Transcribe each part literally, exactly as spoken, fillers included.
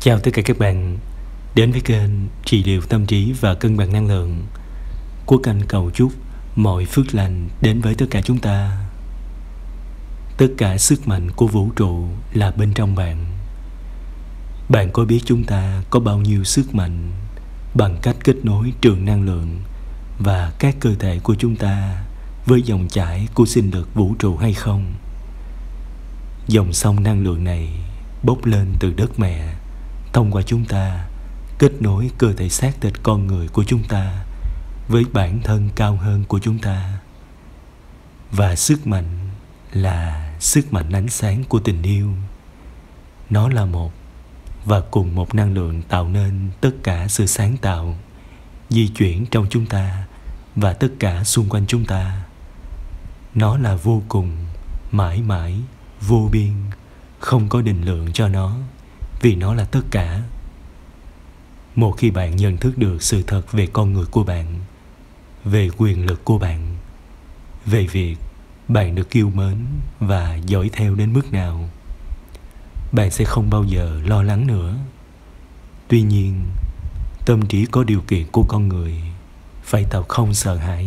Chào tất cả các bạn đến với kênh trị liệu tâm trí và cân bằng năng lượng. Quốc Anh cầu chúc mọi phước lành đến với tất cả chúng ta. Tất cả sức mạnh của vũ trụ là bên trong bạn. Bạn có biết chúng ta có bao nhiêu sức mạnh bằng cách kết nối trường năng lượng và các cơ thể của chúng ta với dòng chảy của sinh lực vũ trụ hay không? Dòng sông năng lượng này bốc lên từ đất mẹ, thông qua chúng ta, kết nối cơ thể xác thịt con người của chúng ta với bản thân cao hơn của chúng ta. Và sức mạnh là sức mạnh ánh sáng của tình yêu. Nó là một và cùng một năng lượng tạo nên tất cả sự sáng tạo, di chuyển trong chúng ta và tất cả xung quanh chúng ta. Nó là vô cùng, mãi mãi, vô biên, không có định lượng cho nó, vì nó là tất cả. Một khi bạn nhận thức được sự thật về con người của bạn, về quyền lực của bạn, về việc bạn được yêu mến và dõi theo đến mức nào, bạn sẽ không bao giờ lo lắng nữa. Tuy nhiên, tâm trí có điều kiện của con người phải tạo không sợ hãi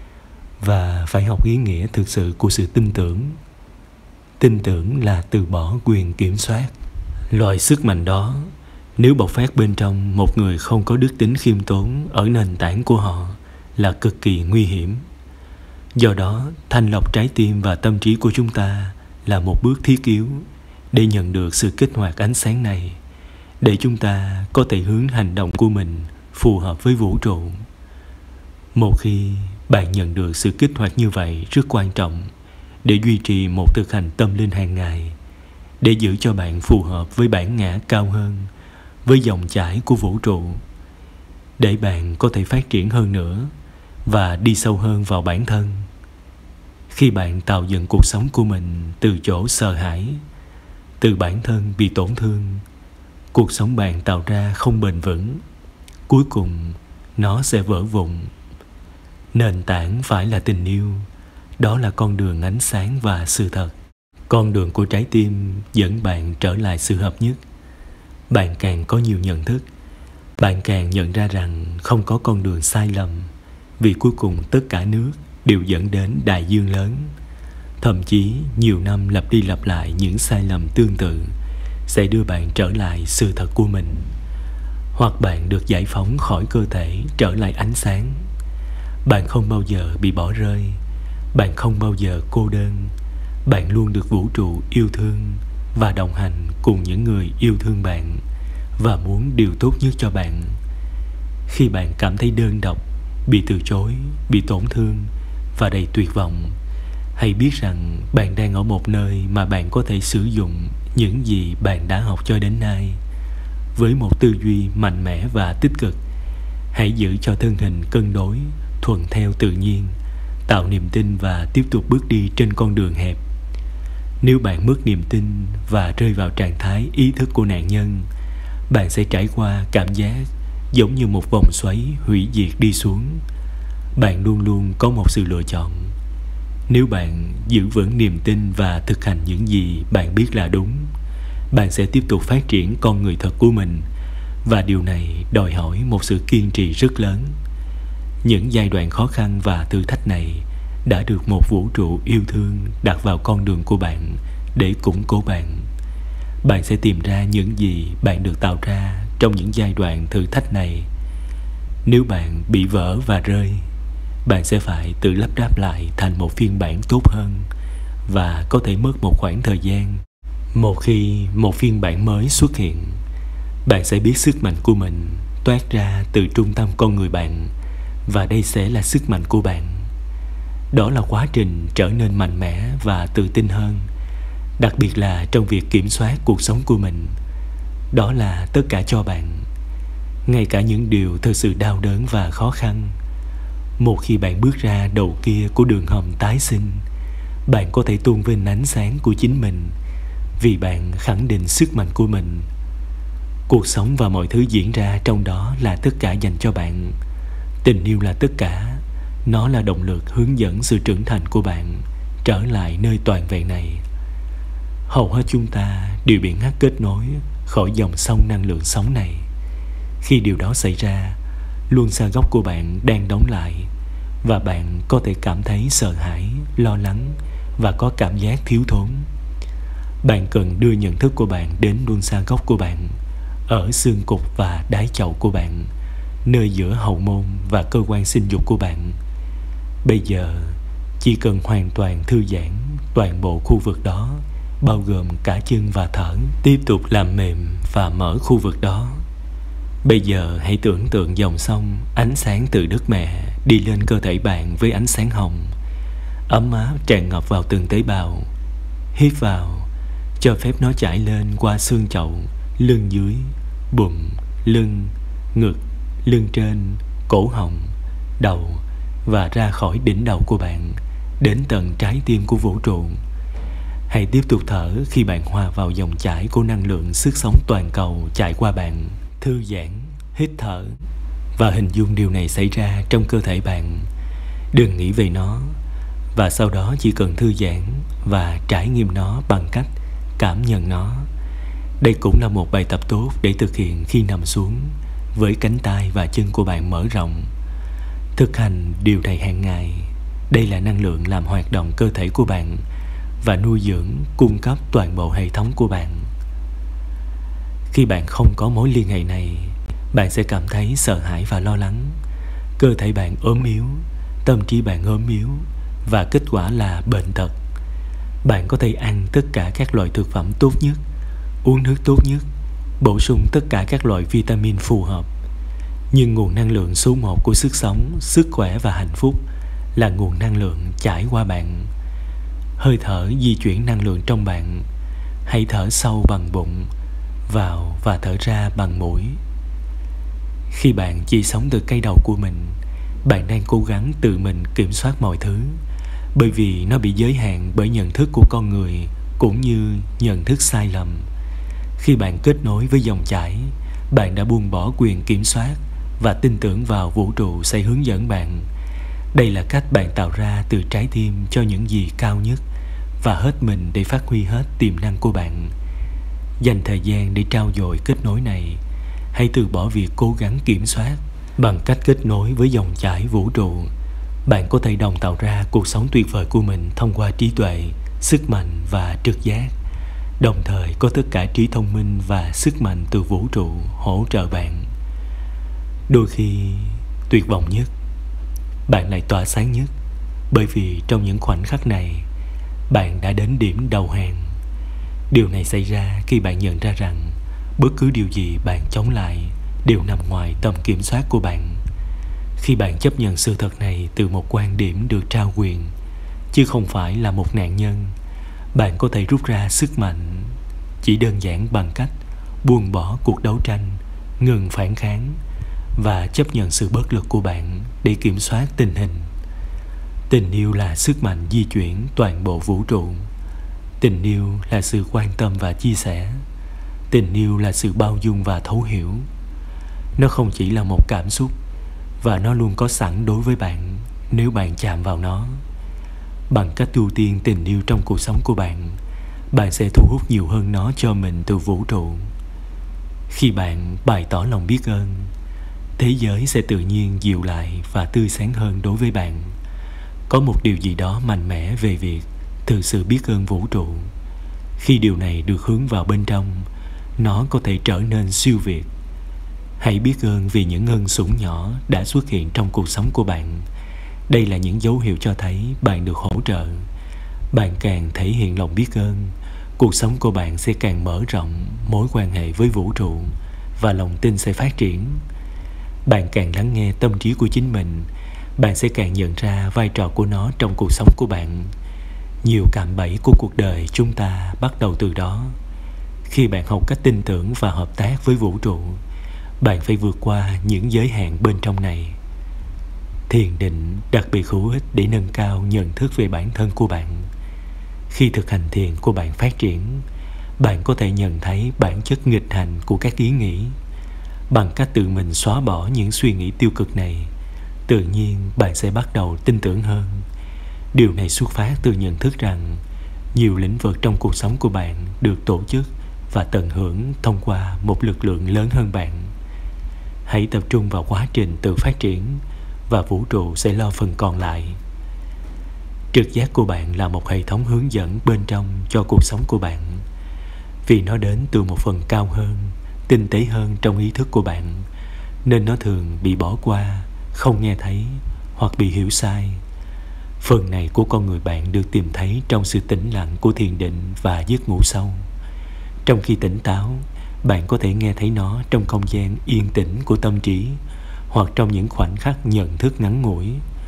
và phải học ý nghĩa thực sự của sự tin tưởng. Tin tưởng là từ bỏ quyền kiểm soát. Loại sức mạnh đó, nếu bộc phát bên trong một người không có đức tính khiêm tốn ở nền tảng của họ, là cực kỳ nguy hiểm. Do đó, thanh lọc trái tim và tâm trí của chúng ta là một bước thiết yếu để nhận được sự kích hoạt ánh sáng này, để chúng ta có thể hướng hành động của mình phù hợp với vũ trụ. Một khi bạn nhận được sự kích hoạt như vậy rất quan trọng để duy trì một thực hành tâm linh hàng ngày, để giữ cho bạn phù hợp với bản ngã cao hơn, với dòng chảy của vũ trụ, để bạn có thể phát triển hơn nữa và đi sâu hơn vào bản thân. Khi bạn tạo dựng cuộc sống của mình từ chỗ sợ hãi, từ bản thân bị tổn thương, cuộc sống bạn tạo ra không bền vững. Cuối cùng, nó sẽ vỡ vụn. Nền tảng phải là tình yêu. Đó là con đường ánh sáng và sự thật. Con đường của trái tim dẫn bạn trở lại sự hợp nhất. Bạn càng có nhiều nhận thức, bạn càng nhận ra rằng không có con đường sai lầm, vì cuối cùng tất cả nước đều dẫn đến đại dương lớn. Thậm chí nhiều năm lặp đi lặp lại những sai lầm tương tự sẽ đưa bạn trở lại sự thật của mình, hoặc bạn được giải phóng khỏi cơ thể trở lại ánh sáng. Bạn không bao giờ bị bỏ rơi, bạn không bao giờ cô đơn. Bạn luôn được vũ trụ yêu thương và đồng hành cùng những người yêu thương bạn và muốn điều tốt nhất cho bạn. Khi bạn cảm thấy đơn độc, bị từ chối, bị tổn thương và đầy tuyệt vọng, hãy biết rằng bạn đang ở một nơi mà bạn có thể sử dụng những gì bạn đã học cho đến nay. Với một tư duy mạnh mẽ và tích cực, hãy giữ cho thân hình cân đối, thuận theo tự nhiên, tạo niềm tin và tiếp tục bước đi trên con đường hẹp. Nếu bạn mất niềm tin và rơi vào trạng thái ý thức của nạn nhân, bạn sẽ trải qua cảm giác giống như một vòng xoáy hủy diệt đi xuống. Bạn luôn luôn có một sự lựa chọn. Nếu bạn giữ vững niềm tin và thực hành những gì bạn biết là đúng, bạn sẽ tiếp tục phát triển con người thật của mình, và điều này đòi hỏi một sự kiên trì rất lớn. Những giai đoạn khó khăn và thử thách này đã được một vũ trụ yêu thương đặt vào con đường của bạn để củng cố bạn. Bạn sẽ tìm ra những gì bạn được tạo ra trong những giai đoạn thử thách này. Nếu bạn bị vỡ và rơi, bạn sẽ phải tự lắp ráp lại thành một phiên bản tốt hơn và có thể mất một khoảng thời gian. Một khi một phiên bản mới xuất hiện, bạn sẽ biết sức mạnh của mình toát ra từ trung tâm con người bạn, và đây sẽ là sức mạnh của bạn. Đó là quá trình trở nên mạnh mẽ và tự tin hơn, đặc biệt là trong việc kiểm soát cuộc sống của mình. Đó là tất cả cho bạn, ngay cả những điều thực sự đau đớn và khó khăn. Một khi bạn bước ra đầu kia của đường hầm tái sinh, bạn có thể tôn vinh ánh sáng của chính mình, vì bạn khẳng định sức mạnh của mình. Cuộc sống và mọi thứ diễn ra trong đó là tất cả dành cho bạn. Tình yêu là tất cả. Nó là động lực hướng dẫn sự trưởng thành của bạn trở lại nơi toàn vẹn này. Hầu hết chúng ta đều bị ngắt kết nối, khỏi dòng sông năng lượng sống này. Khi điều đó xảy ra, luân xa gốc của bạn đang đóng lại và bạn có thể cảm thấy sợ hãi, lo lắng và có cảm giác thiếu thốn. Bạn cần đưa nhận thức của bạn đến luân xa gốc của bạn ở xương cục và đáy chậu của bạn, nơi giữa hậu môn và cơ quan sinh dục của bạn. Bây giờ chỉ cần hoàn toàn thư giãn toàn bộ khu vực đó, bao gồm cả chân và thở. Tiếp tục làm mềm và mở khu vực đó. Bây giờ hãy tưởng tượng dòng sông ánh sáng từ đất mẹ đi lên cơ thể bạn với ánh sáng hồng, ấm áp tràn ngập vào từng tế bào. Hít vào, cho phép nó chảy lên qua xương chậu, lưng dưới, bụng, lưng, ngực, lưng trên, cổ họng, đầu và ra khỏi đỉnh đầu của bạn, đến tận trái tim của vũ trụ. Hãy tiếp tục thở khi bạn hòa vào dòng chảy của năng lượng sức sống toàn cầu chạy qua bạn. Thư giãn, hít thở và hình dung điều này xảy ra trong cơ thể bạn. Đừng nghĩ về nó, và sau đó chỉ cần thư giãn và trải nghiệm nó bằng cách cảm nhận nó. Đây cũng là một bài tập tốt để thực hiện khi nằm xuống với cánh tay và chân của bạn mở rộng. Thực hành điều này hàng ngày. Đây là năng lượng làm hoạt động cơ thể của bạn và nuôi dưỡng, cung cấp toàn bộ hệ thống của bạn. Khi bạn không có mối liên hệ này, bạn sẽ cảm thấy sợ hãi và lo lắng. Cơ thể bạn ốm yếu, tâm trí bạn ốm yếu, và kết quả là bệnh tật. Bạn có thể ăn tất cả các loại thực phẩm tốt nhất, uống nước tốt nhất, bổ sung tất cả các loại vitamin phù hợp. Nhưng nguồn năng lượng số một của sức sống, sức khỏe và hạnh phúc là nguồn năng lượng chảy qua bạn. Hơi thở di chuyển năng lượng trong bạn. Hãy thở sâu bằng bụng, vào và thở ra bằng mũi. Khi bạn chỉ sống từ cây đầu của mình, bạn đang cố gắng tự mình kiểm soát mọi thứ, bởi vì nó bị giới hạn bởi nhận thức của con người cũng như nhận thức sai lầm. Khi bạn kết nối với dòng chảy, bạn đã buông bỏ quyền kiểm soát và tin tưởng vào vũ trụ sẽ hướng dẫn bạn. Đây là cách bạn tạo ra từ trái tim cho những gì cao nhất và hết mình để phát huy hết tiềm năng của bạn. Dành thời gian để trau dồi kết nối này. Hãy từ bỏ việc cố gắng kiểm soát. Bằng cách kết nối với dòng chảy vũ trụ, bạn có thể đồng tạo ra cuộc sống tuyệt vời của mình thông qua trí tuệ, sức mạnh và trực giác. Đồng thời có tất cả trí thông minh và sức mạnh từ vũ trụ hỗ trợ bạn. Đôi khi tuyệt vọng nhất, bạn lại tỏa sáng nhất, bởi vì trong những khoảnh khắc này, bạn đã đến điểm đầu hàng. Điều này xảy ra khi bạn nhận ra rằng bất cứ điều gì bạn chống lại đều nằm ngoài tầm kiểm soát của bạn. Khi bạn chấp nhận sự thật này từ một quan điểm được trao quyền, chứ không phải là một nạn nhân, bạn có thể rút ra sức mạnh chỉ đơn giản bằng cách buông bỏ cuộc đấu tranh, ngừng phản kháng và chấp nhận sự bất lực của bạn để kiểm soát tình hình. Tình yêu là sức mạnh di chuyển toàn bộ vũ trụ. Tình yêu là sự quan tâm và chia sẻ. Tình yêu là sự bao dung và thấu hiểu. Nó không chỉ là một cảm xúc, và nó luôn có sẵn đối với bạn nếu bạn chạm vào nó. Bằng cách ưu tiên tình yêu trong cuộc sống của bạn, bạn sẽ thu hút nhiều hơn nó cho mình từ vũ trụ. Khi bạn bày tỏ lòng biết ơn, thế giới sẽ tự nhiên dịu lại và tươi sáng hơn đối với bạn. Có một điều gì đó mạnh mẽ về việc thực sự biết ơn vũ trụ. Khi điều này được hướng vào bên trong, nó có thể trở nên siêu việt. Hãy biết ơn vì những ân sủng nhỏ đã xuất hiện trong cuộc sống của bạn. Đây là những dấu hiệu cho thấy bạn được hỗ trợ. Bạn càng thể hiện lòng biết ơn, cuộc sống của bạn sẽ càng mở rộng mối quan hệ với vũ trụ và lòng tin sẽ phát triển. Bạn càng lắng nghe tâm trí của chính mình, bạn sẽ càng nhận ra vai trò của nó trong cuộc sống của bạn. Nhiều cạm bẫy của cuộc đời chúng ta bắt đầu từ đó. Khi bạn học cách tin tưởng và hợp tác với vũ trụ, bạn phải vượt qua những giới hạn bên trong này. Thiền định đặc biệt hữu ích để nâng cao nhận thức về bản thân của bạn. Khi thực hành thiền của bạn phát triển, bạn có thể nhận thấy bản chất nghịch hành của các ý nghĩ. Bằng cách tự mình xóa bỏ những suy nghĩ tiêu cực này, tự nhiên bạn sẽ bắt đầu tin tưởng hơn. Điều này xuất phát từ nhận thức rằng nhiều lĩnh vực trong cuộc sống của bạn được tổ chức và tận hưởng thông qua một lực lượng lớn hơn bạn. Hãy tập trung vào quá trình tự phát triển và vũ trụ sẽ lo phần còn lại. Trực giác của bạn là một hệ thống hướng dẫn bên trong cho cuộc sống của bạn, vì nó đến từ một phần cao hơn, tinh tế hơn trong ý thức của bạn, nên nó thường bị bỏ qua, không nghe thấy hoặc bị hiểu sai. Phần này của con người bạn được tìm thấy trong sự tĩnh lặng của thiền định và giấc ngủ sâu. Trong khi tỉnh táo, bạn có thể nghe thấy nó trong không gian yên tĩnh của tâm trí hoặc trong những khoảnh khắc nhận thức ngắn ngủi.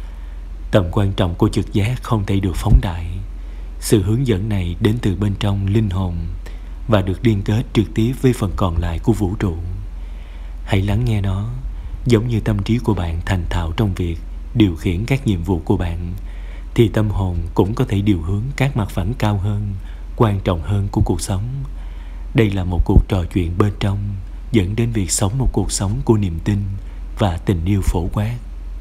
Tầm quan trọng của trực giác không thể được phóng đại. Sự hướng dẫn này đến từ bên trong linh hồn và được liên kết trực tiếp với phần còn lại của vũ trụ. Hãy lắng nghe nó, giống như tâm trí của bạn thành thạo trong việc điều khiển các nhiệm vụ của bạn, thì tâm hồn cũng có thể điều hướng các mặt phẳng cao hơn, quan trọng hơn của cuộc sống. Đây là một cuộc trò chuyện bên trong, dẫn đến việc sống một cuộc sống của niềm tin và tình yêu phổ quát.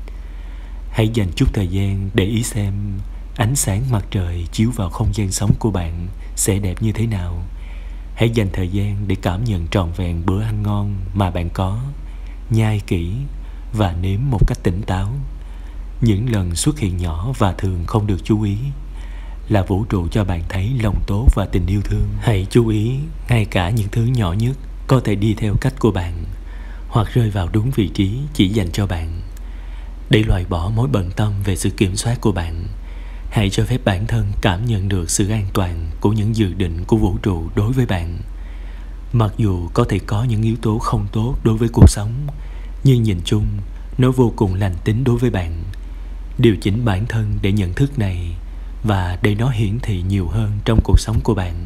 Hãy dành chút thời gian để ý xem ánh sáng mặt trời chiếu vào không gian sống của bạn sẽ đẹp như thế nào. Hãy dành thời gian để cảm nhận trọn vẹn bữa ăn ngon mà bạn có, nhai kỹ và nếm một cách tỉnh táo. Những lần xuất hiện nhỏ và thường không được chú ý là vũ trụ cho bạn thấy lòng tốt và tình yêu thương. Hãy chú ý ngay cả những thứ nhỏ nhất có thể đi theo cách của bạn hoặc rơi vào đúng vị trí chỉ dành cho bạn. Để loại bỏ mối bận tâm về sự kiểm soát của bạn, hãy cho phép bản thân cảm nhận được sự an toàn của những dự định của vũ trụ đối với bạn. Mặc dù có thể có những yếu tố không tốt đối với cuộc sống, nhưng nhìn chung, nó vô cùng lành tính đối với bạn. Điều chỉnh bản thân để nhận thức này và để nó hiển thị nhiều hơn trong cuộc sống của bạn.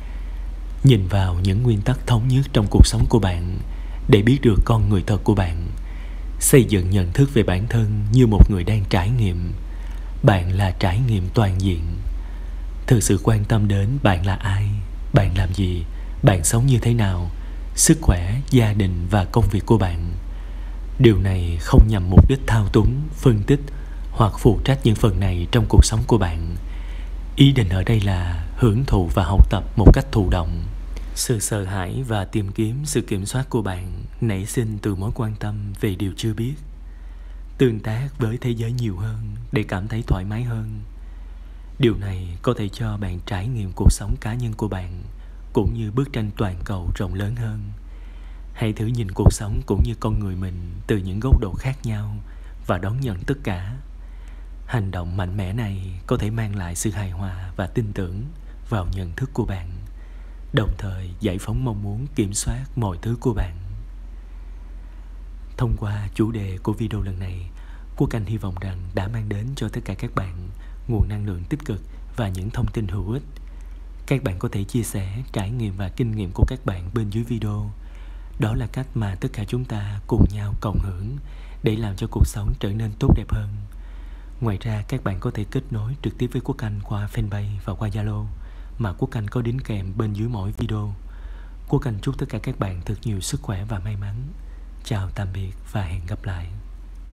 Nhìn vào những nguyên tắc thống nhất trong cuộc sống của bạn để biết được con người thật của bạn. Xây dựng nhận thức về bản thân như một người đang trải nghiệm. Bạn là trải nghiệm toàn diện. Thực sự quan tâm đến bạn là ai, bạn làm gì, bạn sống như thế nào, sức khỏe, gia đình và công việc của bạn. Điều này không nhằm mục đích thao túng, phân tích hoặc phụ trách những phần này trong cuộc sống của bạn. Ý định ở đây là hưởng thụ và học tập một cách thụ động. Sự sợ hãi và tìm kiếm sự kiểm soát của bạn nảy sinh từ mối quan tâm về điều chưa biết. Tương tác với thế giới nhiều hơn để cảm thấy thoải mái hơn. Điều này có thể cho bạn trải nghiệm cuộc sống cá nhân của bạn cũng như bức tranh toàn cầu rộng lớn hơn. Hãy thử nhìn cuộc sống cũng như con người mình từ những góc độ khác nhau và đón nhận tất cả. Hành động mạnh mẽ này có thể mang lại sự hài hòa và tin tưởng vào nhận thức của bạn, đồng thời giải phóng mong muốn kiểm soát mọi thứ của bạn. Thông qua chủ đề của video lần này, Quốc Anh hy vọng rằng đã mang đến cho tất cả các bạn nguồn năng lượng tích cực và những thông tin hữu ích. Các bạn có thể chia sẻ trải nghiệm và kinh nghiệm của các bạn bên dưới video. Đó là cách mà tất cả chúng ta cùng nhau cộng hưởng để làm cho cuộc sống trở nên tốt đẹp hơn. Ngoài ra, các bạn có thể kết nối trực tiếp với Quốc Anh qua fanpage và qua Zalo mà Quốc Anh có đính kèm bên dưới mỗi video. Quốc Anh chúc tất cả các bạn thật nhiều sức khỏe và may mắn. Chào tạm biệt và hẹn gặp lại.